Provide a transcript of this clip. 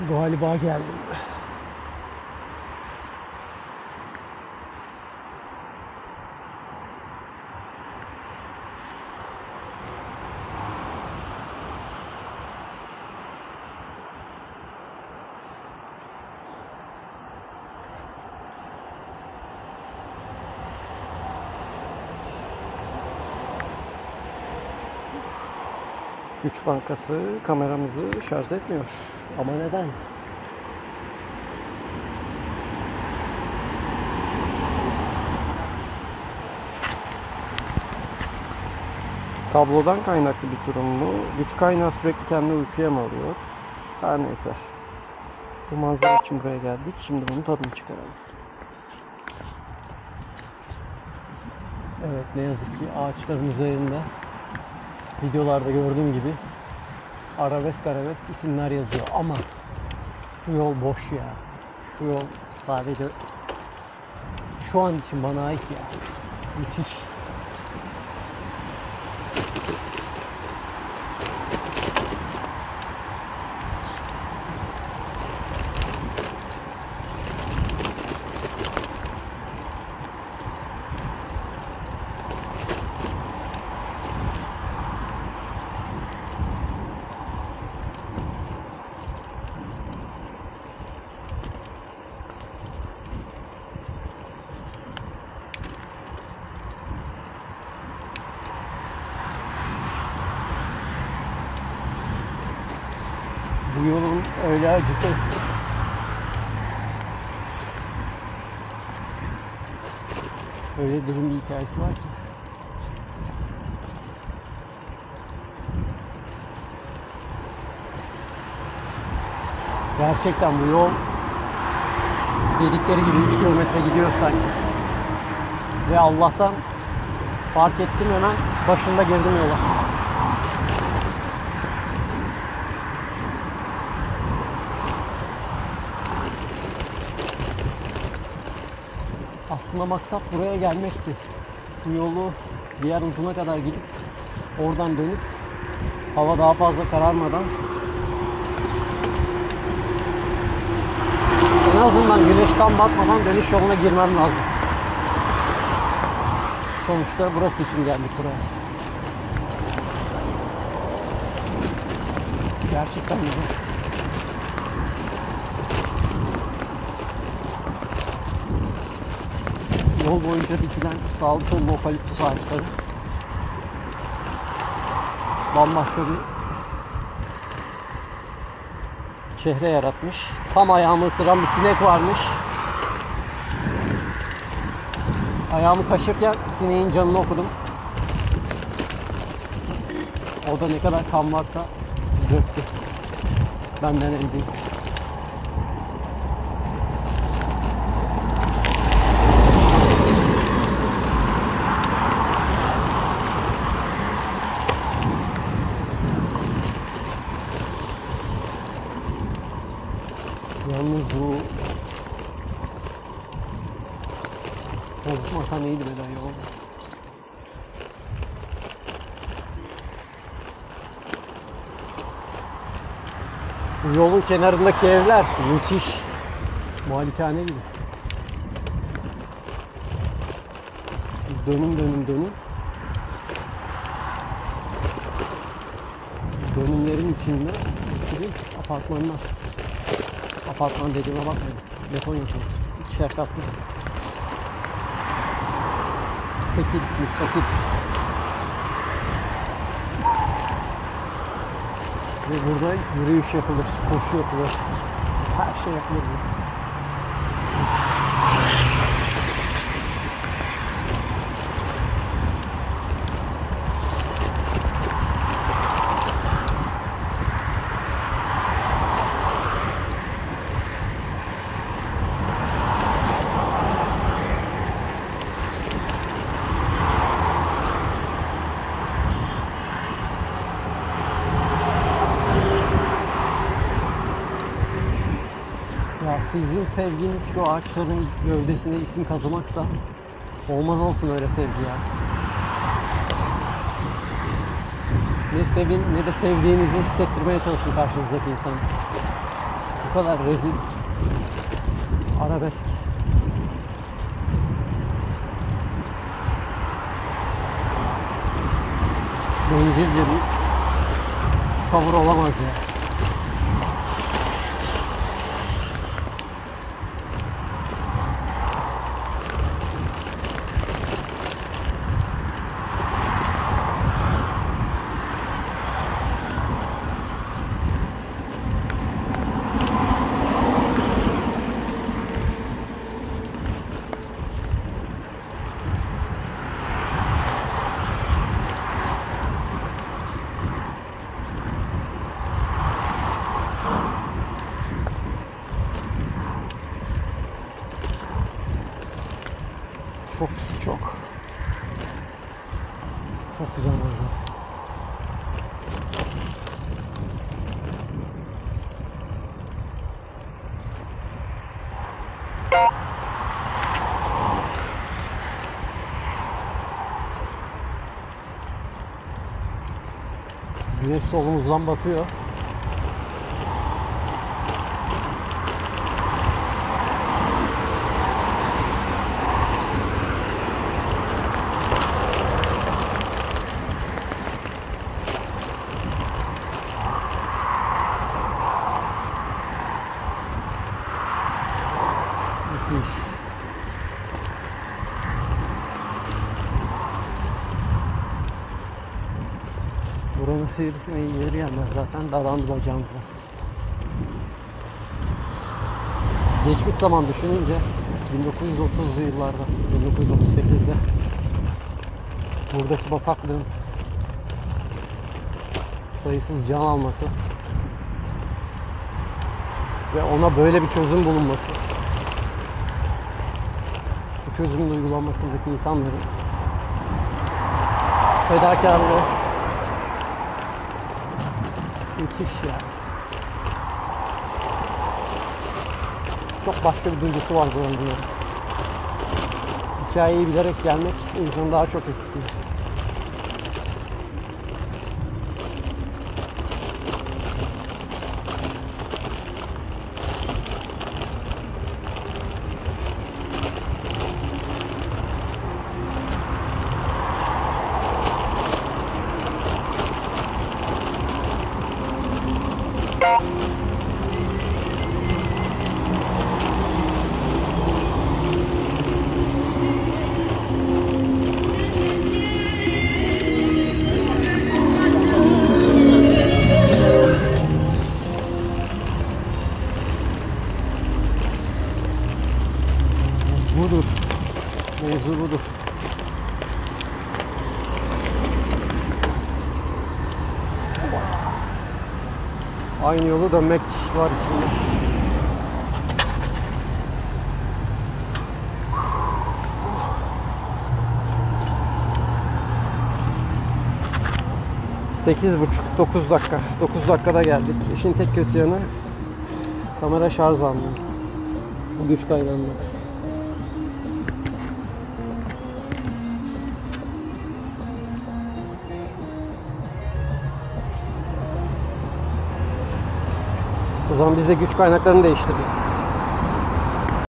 Galiba geldim. Güç Bankası kameramızı şarj etmiyor. Ama neden? Kablodan kaynaklı bir durum mu? Güç kaynağı sürekli kendini uykuya mı alıyor? Her neyse. Bu manzara için buraya geldik. Şimdi bunun tadını çıkaralım. Evet, ne yazık ki ağaçların üzerinde videolarda gördüğüm gibi arabesk isimler yazıyor ama şu yol boş ya. Şu yol sadece şu an için bana ait ya. Müthiş. Bu yolun öyle acıklı. Öyle derin bir hikayesi var ki. Gerçekten bu yol dedikleri gibi 3 kilometre gidiyor sanki. Ve Allah'tan fark ettim, hemen başında girdim yola. Aslında maksat buraya gelmekti. Bu yolu diğer ucuna kadar gidip oradan dönüp hava daha fazla kararmadan en azından güneş tam batmadan dönüş yoluna girmem lazım. Sonuçta burası için geldik buraya. Gerçekten güzel. Yol boyunca dikilen sağlı sollu okaliptüs ağaçları bambaşka bir çehre yaratmış. Tam ayağımı ısıran bir sinek varmış. Ayağımı kaşırken sineğin canını okudum. O da ne kadar kan varsa döktü. Benden emin değil. Yalnız bu bozmasa neydi be dayı oğlum? Bu yolun kenarındaki evler müthiş. Malikane gibi. Dönün. Dönümlerin içinde apartmanlar. Apartman dediğime bakmayın. Beton yapıyor. İkişer katlı. Tekil, müstakil. Ve burada yürüyüş yapılır, koşu yapılır. Her şey yapılır. Sizin sevginiz şu ağaçların gövdesine isim kazımaksa olmaz olsun öyle sevgi ya. Ne sevin ne de sevdiğinizi hissettirmeye çalışın karşınızdaki insan. Bu kadar rezil arabesk. Bencilce bir tavır olamaz ya. Çok güzel manzara. Güneş solumuzdan batıyor. Buranın sivrisine gelir gelmez zaten dalandı bacağımıza. Geçmiş zaman düşününce 1930'lu yıllarda, 1938'de buradaki bataklığın sayısız can alması ve ona böyle bir çözüm bulunması, bu çözümün uygulanmasındaki insanların fedakarlığı müthiş ya. Çok başka bir duygusu var buranın diyorum. Hikayeyi bilerek gelmek insanı daha çok etkiliyor. Budur. Mevzu budur. Aynı yolu dönmek var içinde. Sekiz buçuk, 9 dakika. 9 dakikada geldik. İşin tek kötü yanı kamera şarj almıyor. Bu güç kaynağında. O zaman biz de güç kaynaklarını değiştiririz.